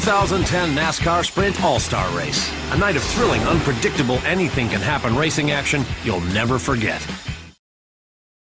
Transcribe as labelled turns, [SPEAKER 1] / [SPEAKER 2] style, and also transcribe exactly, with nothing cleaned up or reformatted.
[SPEAKER 1] thousand ten NASCAR Sprint All-Star Race. A night of thrilling, unpredictable, anything-can-happen racing action you'll never forget.